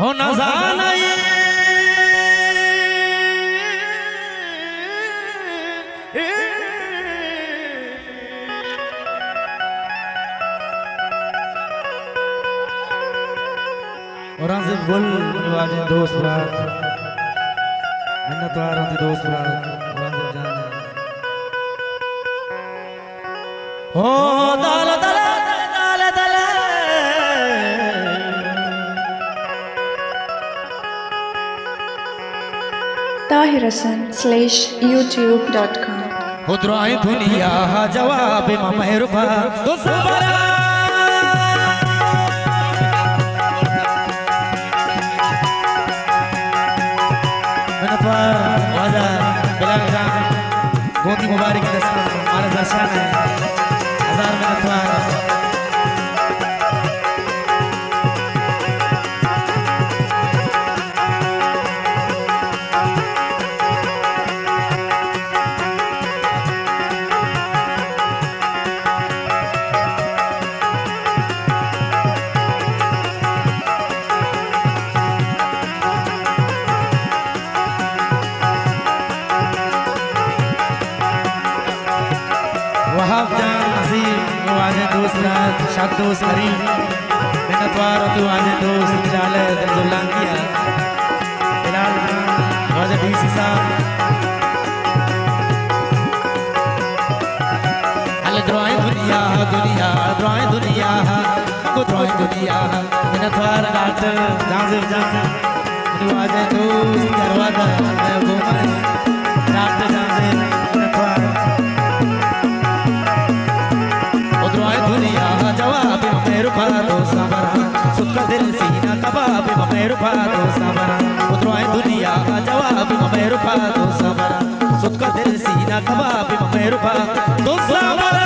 हो न जाना और आज़िम गुल निवाज़े दोस्त रात मिन्नतवार होती दोस्त रात और आज़िम जान हो दाल दाल दाल दाल Tahir Hassan/youtube.com हो दुआएं दुनिया जवाब मेहरबा तो सबरा वाजा बिलाल खान गोदी मुबारक दस्ता हमारा दर्शन है हजार मिनटवार वहाब जान नसीब वाजे दोस्त रात शाद दोस्त करीम मिन्नतवार होती वाजे दोस्त जाले दिलजुल्लान किया बिलाल खान वाजे डीसी साहब अल दुआएं दुनिया दुनिया दुआएं दुनिया को दुआएं दुनिया मिन्नतवार डॉक्टर जाजिब जान वाजे दोस्त दरवाजा मैं घूमन डॉक्टर जाजिब मिन्नतवार दुनिया जवाब मेहरबा तो सबरा सुखा दिल सीना कबाब मेहरबा तो सबरा उतराए दुनिया जवाब मेहरबा तो सबरा सुखा दिल सीना कबाब मेहरबा तो सबरा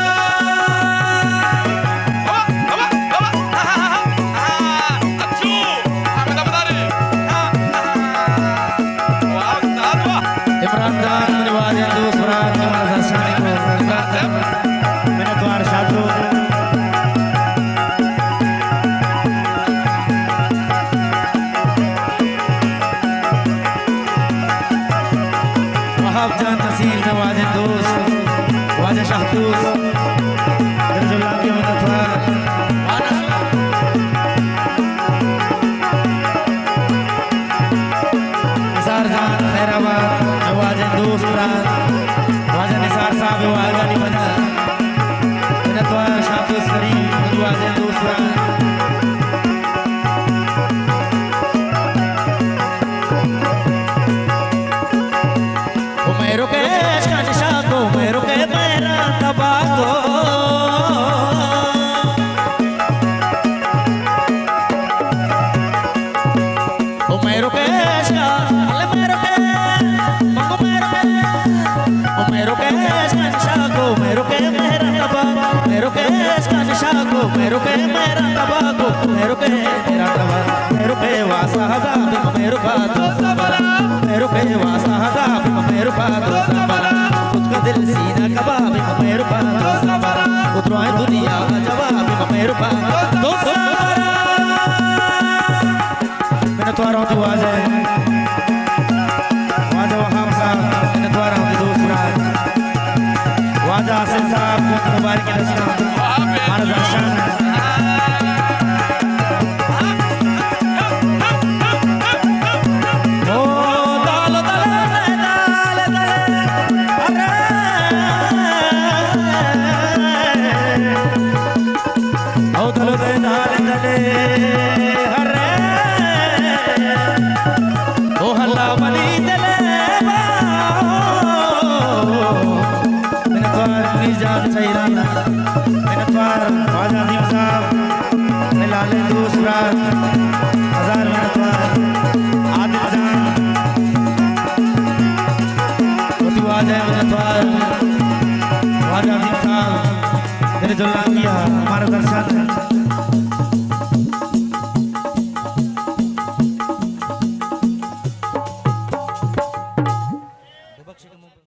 इमरान खान निवाज़े दोस्त रात हमारा शान को मिन्नतवार शादो जान नसीब नवाज़े दोस्त वाजे शाहतूस दिलजुल्लान की मिन्नतवार निसार जान खैराबाद नवाज़े दोस्त रात वाजे निसार साहब वागा नहीं बना मिन्नतवार शाहतूस करीम नवाज़े दोस्त रात मेरो के शा को मेरो के मेरा तबाको ओ मेरो के शा मेरो के मंगो मेरो के ओ मेरो के शा को मेरो के मेरा तबाको मेरो के शा को मेरो के मेरा तबाको मेरो के मेरा तबाको मेरो के वासा हजाब मेरो बात सबरा मेरो के वासा हजाब मेरो बात सबरा खुद का दिल सीना कबाब मेरो बात सबरा उतराए दुनिया जवाब मेरो बात तो सबरा मिन्नतवार होती वाजे वाजा वहाब साहब मिन्नतवार होती दोस्त रात वाजा आसिफ साहब को मुबारक दस्ता हमारा दर्शन है मिन्नतवार वाजा अजीम साहब मिलाले दोस्त रात हजार मिन्नतवार आदिल जान होती वाजा मिन्नतवार वाजा अजीम साहब दिलजुल्लान किया हमारा दर्शन